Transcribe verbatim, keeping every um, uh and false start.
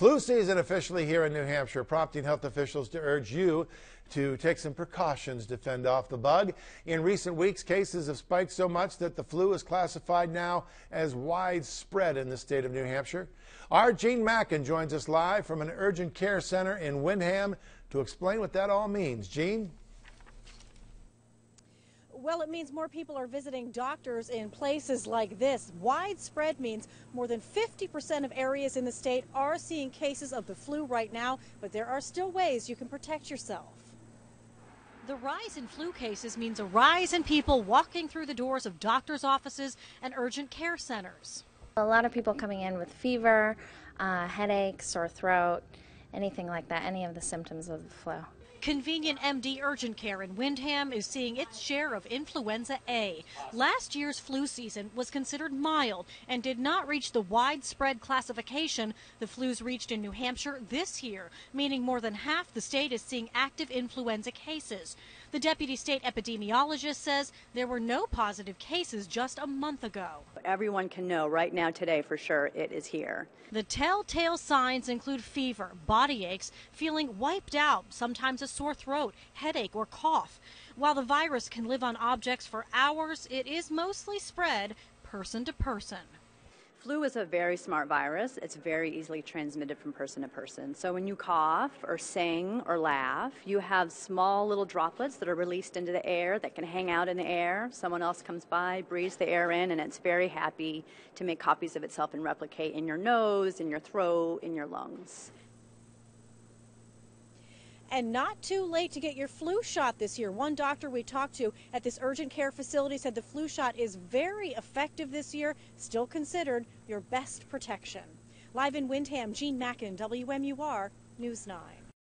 Flu season officially here in New Hampshire, prompting health officials to urge you to take some precautions to fend off the bug. In recent weeks, cases have spiked so much that the flu is classified now as widespread in the state of New Hampshire. Our Gene Mackin joins us live from an urgent care center in Windham to explain what that all means. Gene? Well, it means more people are visiting doctors in places like this. Widespread means more than fifty percent of areas in the state are seeing cases of the flu right now, but there are still ways you can protect yourself. The rise in flu cases means a rise in people walking through the doors of doctors' offices and urgent care centers. A lot of people coming in with fever, uh, headaches, sore throat, anything like that, any of the symptoms of the flu. Convenient M D Urgent Care in Windham is seeing its share of influenza A. Last year's flu season was considered mild and did not reach the widespread classification the flu's reached in New Hampshire this year, meaning more than half the state is seeing active influenza cases. The deputy state epidemiologist says there were no positive cases just a month ago. Everyone can know right now today for sure it is here. The telltale signs include fever, body aches, feeling wiped out, sometimes a sore throat, headache, or cough. While the virus can live on objects for hours, it is mostly spread person to person. Flu is a very smart virus. It's very easily transmitted from person to person. So when you cough or sing or laugh, you have small little droplets that are released into the air that can hang out in the air. Someone else comes by, breathes the air in, and it's very happy to make copies of itself and replicate in your nose, in your throat, in your lungs. And not too late to get your flu shot this year. One doctor we talked to at this urgent care facility said the flu shot is very effective this year, still considered your best protection. Live in Windham, Gene Mackin, W M U R News nine.